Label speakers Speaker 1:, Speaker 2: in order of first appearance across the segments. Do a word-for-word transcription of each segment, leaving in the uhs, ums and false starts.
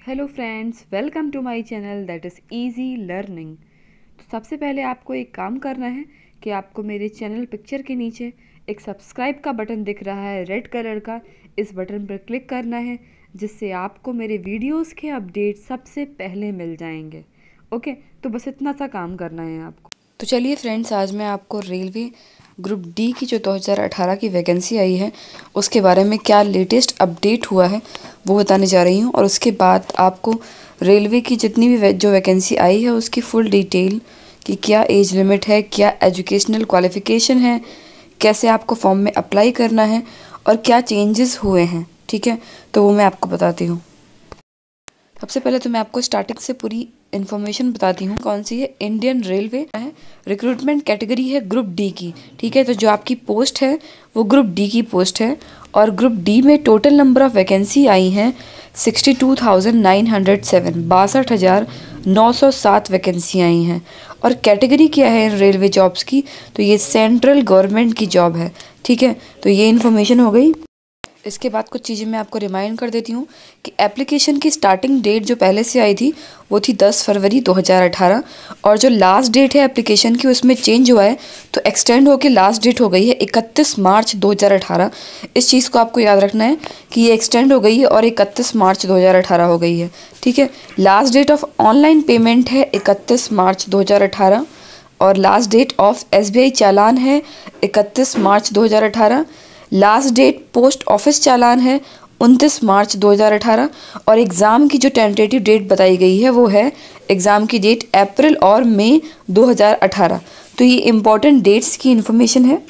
Speaker 1: Hello friends, welcome to my channel that is easy learning. तो सबसे पहले आपको एक काम करना है कि आपको मेरे चैनल पिक्चर के नीचे एक सब्सक्राइब का बटन दिख रहा है रेड कलर का। इस बटन पर क्लिक करना है जिससे आपको मेरे वीडियोस के अपडेट सबसे पहले मिल जाएंगे। ओके, तो बस इतना सा काम करना है आपको। तो चलिए फ्रेंड्स, आज मैं आपको रेलवे ग्रुप डी की जो दो हज़ार अठारह की वैकेंसी आई है उसके बारे में क्या लेटेस्ट अपडेट हुआ है वो बताने जा रही हूँ। और उसके बाद आपको रेलवे की जितनी भी जो वैकेंसी आई है उसकी फुल डिटेल कि क्या एज लिमिट है, क्या एजुकेशनल क्वालिफ़िकेशन है, कैसे आपको फॉर्म में अप्लाई करना है और क्या चेंजेस हुए हैं। ठीक है, तो वो मैं आपको बताती हूँ। सबसे पहले तो मैं आपको स्टार्टिंग से पूरी इन्फॉर्मेशन बताती हूँ। कौन सी है? इंडियन रेलवे है, रिक्रूटमेंट कैटेगरी है ग्रुप डी की। ठीक है, तो जो आपकी पोस्ट है वो ग्रुप डी की पोस्ट है। और ग्रुप डी में टोटल नंबर ऑफ वैकेंसी आई हैं sixty two thousand nine hundred seven बासठ हज़ार नौ सौ सात वैकेंसी आई हैं। और कैटेगरी क्या है इन रेलवे जॉब्स की? तो ये सेंट्रल गवर्नमेंट की जॉब है। ठीक है, तो ये इन्फॉर्मेशन हो गई। इसके बाद कुछ चीज़ें मैं आपको रिमाइंड कर देती हूँ कि एप्लीकेशन की स्टार्टिंग डेट जो पहले से आई थी वो थी दस फरवरी दो हज़ार अठारह। और जो लास्ट डेट है एप्लीकेशन की उसमें चेंज हुआ है, तो एक्सटेंड होकर लास्ट डेट हो गई है इकतीस मार्च दो हज़ार अठारह। इस चीज़ को आपको याद रखना है कि ये एक्सटेंड हो गई है और इकतीस मार्च दो हज़ार अठारह हो गई है। ठीक है, last date of online payment है इकतीस मार्च दो हज़ार अठारह और last date of S B I चालान है इकतीस मार्च दो हज़ार अठारह। लास्ट डेट पोस्ट ऑफिस चालान है उनतीस मार्च दो हज़ार अठारह। और एग्ज़ाम की जो टेंटेटिव डेट बताई गई है वो है एग्ज़ाम की डेट अप्रैल और मई दो हज़ार अठारह। तो ये इम्पॉर्टेंट डेट्स की इन्फॉर्मेशन है।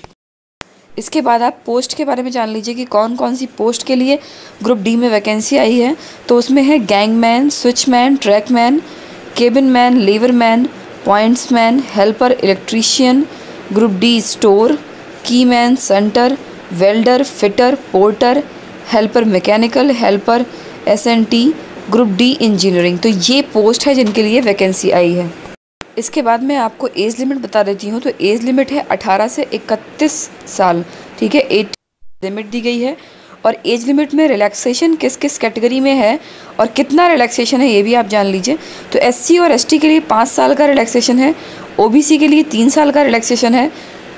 Speaker 1: इसके बाद आप पोस्ट के बारे में जान लीजिए कि कौन कौन सी पोस्ट के लिए ग्रुप डी में वैकेंसी आई है। तो उसमें है gangman, switchman, trackman, cabin man, leverman, pointsman, helper, electrician, group D store, keyman, centre, welder, fitter, porter, helper mechanical, helper S N T, group D engineering. तो ये पोस्ट है जिनके लिए वैकेंसी आई है। इसके बाद मैं आपको एज लिमिट बता देती हूँ। तो एज लिमिट है अठारह से इकतीस साल। ठीक है, एज लिमिट दी गई है। और एज लिमिट में रिलैक्सेशन किस किस कैटेगरी में है और कितना रिलैक्सेशन है ये भी आप जान लीजिए। तो एस सी और एस टी के लिए पाँच साल का रिलैक्सेशन है, ओ बी सी के लिए तीन साल का रिलैक्सेशन है,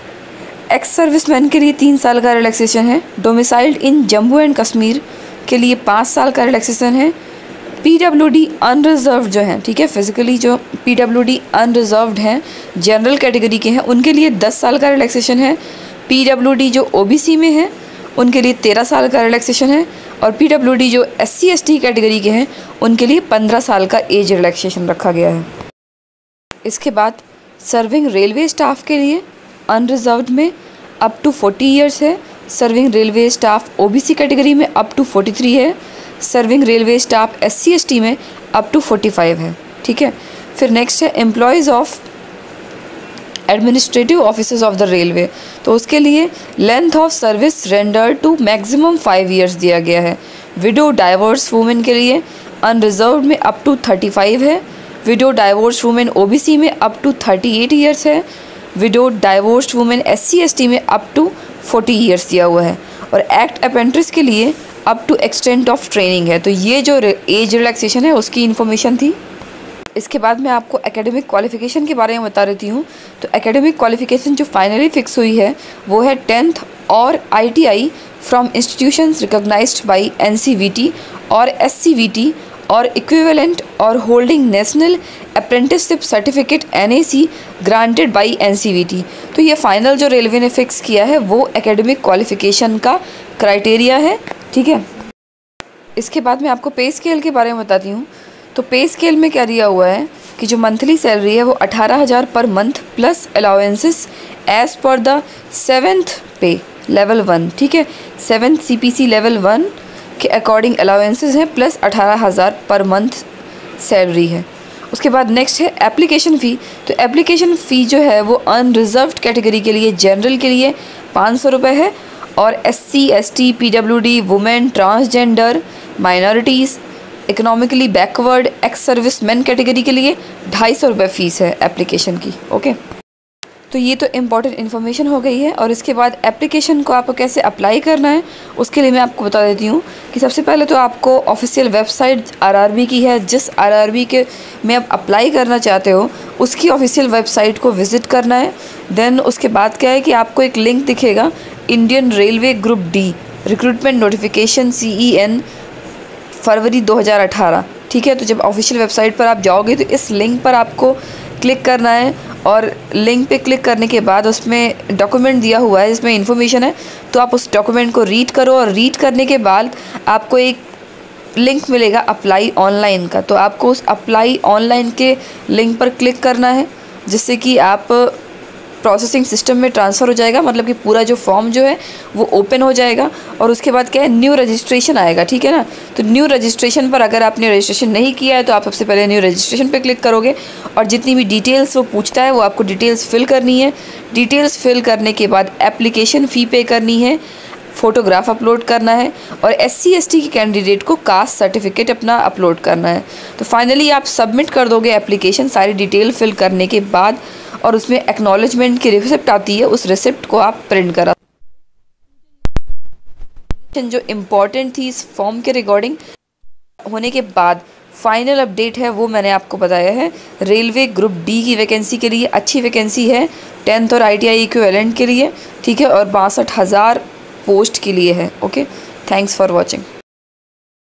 Speaker 1: एक्स सर्विसमैन के लिए तीन साल का रिलैक्सेशन है, domiciled in Jammu and Kashmir के लिए पाँच साल का रिलैक्सेशन है, पीडब्ल्यूडी अनरिजर्व्ड जो हैं, ठीक है, फिजिकली जो पीडब्ल्यूडी अनरिजर्व्ड हैं, जनरल कैटेगरी के हैं, उनके लिए दस साल का रिलैक्सेशन है, पीडब्ल्यूडी जो ओबीसी में है उनके लिए तेरह साल का रिलैक्सेशन है, और पीडब्ल्यूडी जो एससी एसटी कैटेगरी के हैं उनके लिए पंद्रह साल का एज रिलैक्सेशन रखा गया है। इसके बाद सर्विंग रेलवे स्टाफ के लिए अनरिजर्व्ड में अप टू फोर्टी इयर्स है, serving railway staff OBC category में अप टू फोर्टी थ्री है, serving railway staff SC ST में अप टू फोर्टी फाइव है। ठीक है, फिर नेक्स्ट है employees of administrative officers of the railway. तो उसके लिए length of service rendered to maximum five years दिया गया है। विडो डाइवोर्स वुमेन के लिए अनरिजर्व्ड में अप टू थर्टी फाइव है, विडो डाइवोर्स वुमेन ओबीसी में up to thirty eight years है, widow divorced women SC ST में अप टू फोर्टी इयर्स दिया हुआ है, और एक्ट अप्रेंटिस के लिए up to extent of training है। तो ये जो एज रिलैक्सेशन है उसकी इन्फॉर्मेशन थी। इसके बाद मैं आपको एकेडमिक क्वालिफिकेशन के बारे में बता देती हूँ। तो एकेडमिक क्वालिफिकेशन जो फाइनली फिक्स हुई है वो है टेंथ और ITI from institutions recognised by NCVT और एससीवीटी और इक्विवेलेंट और holding national apprenticeship certificate NAC granted by NCVT. तो ये फाइनल जो रेलवे ने फिक्स किया है वो एकेडमिक क्वालिफिकेशन का क्राइटेरिया है। ठीक है, इसके बाद मैं आपको पे स्केल के बारे में बताती हूँ। तो पे स्केल में क्या दिया हुआ है कि जो मंथली सैलरी है वो अठारह हज़ार per month plus allowances as per the seventh pay level one. ठीक है, सेवेंथ सीपीसी लेवल वन के अकॉर्डिंग अलाउंसेस हैं प्लस अठारह हज़ार पर मंथ सैलरी है। उसके बाद नेक्स्ट है एप्लीकेशन फ़ी। तो एप्लीकेशन फ़ी जो है वो अनरिजर्व्ड कैटेगरी के लिए जनरल के लिए पाँच सौ रुपये है, और S C S T P W D women transgender minorities economically backward ex serviceman category के लिए ढाई सौ रुपये फ़ीस है एप्लीकेशन की। ओके, तो ये तो इम्पॉर्टेंट इन्फॉर्मेशन हो गई है। और इसके बाद एप्लीकेशन को आपको कैसे अप्लाई करना है उसके लिए मैं आपको बता देती हूँ कि सबसे पहले तो आपको ऑफिशियल वेबसाइट आरआरबी की है, जिस आरआरबी के में आप अप्लाई करना चाहते हो उसकी ऑफिशियल वेबसाइट को विज़िट करना है। देन उसके बाद क्या है कि आपको एक लिंक दिखेगा, Indian railway group D recruitment notification C E N फरवरी दो हज़ार अठारह, ठीक है। तो जब ऑफिशियल वेबसाइट पर आप जाओगे तो इस लिंक पर आपको क्लिक करना है और लिंक पे क्लिक करने के बाद उसमें डॉक्यूमेंट दिया हुआ है जिसमें इन्फॉर्मेशन है, तो आप उस डॉक्यूमेंट को रीड करो और रीड करने के बाद आपको एक लिंक मिलेगा अप्लाई ऑनलाइन का। तो आपको उस अप्लाई ऑनलाइन के लिंक पर क्लिक करना है जिससे कि आप प्रोसेसिंग सिस्टम में ट्रांसफ़र हो जाएगा, मतलब कि पूरा जो फॉर्म जो है वो ओपन हो जाएगा। और उसके बाद क्या है, न्यू रजिस्ट्रेशन आएगा, ठीक है ना। तो न्यू रजिस्ट्रेशन पर अगर आपने रजिस्ट्रेशन नहीं किया है तो आप सबसे पहले न्यू रजिस्ट्रेशन पे क्लिक करोगे और जितनी भी डिटेल्स वो पूछता है वो आपको डिटेल्स फिल करनी है। डिटेल्स फिल करने के बाद एप्लीकेशन फ़ी पे करनी है, फ़ोटोग्राफ अपलोड करना है और एस सी एस टी के कैंडिडेट को कास्ट सर्टिफिकेट अपना अपलोड करना है। तो फाइनली आप सबमिट कर दोगे एप्लीकेशन सारी डिटेल फिल करने के बाद, और उसमें एक्नॉलेजमेंट की रिसिप्ट आती है, उस रिसिप्ट को आप प्रिंट करा। जो इम्पॉर्टेंट थी इस फॉर्म के रिगार्डिंग होने के बाद फाइनल अपडेट है वो मैंने आपको बताया है। रेलवे ग्रुप डी की वैकेंसी के लिए अच्छी वैकेंसी है, टेंथ और आई टी आई इक्विवेलेंट के लिए, ठीक है, और बासठ हज़ार पोस्ट के लिए है। Okay, thanks for watching.